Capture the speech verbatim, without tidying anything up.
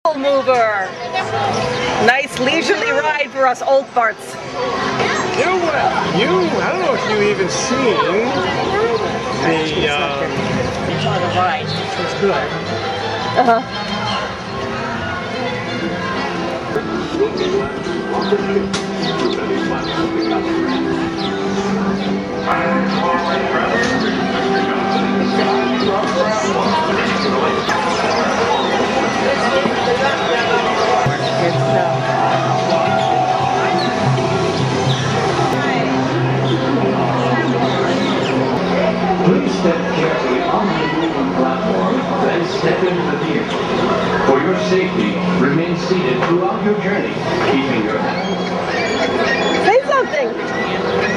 Mover. Nice leisurely ride for us old farts. You, uh, you, I don't know if you even seen the, uh... You saw the ride. It's good. Uh-huh. Please step carefully on the moving platform, then step into the vehicle. For your safety, remain seated throughout your journey, keeping your... Say something!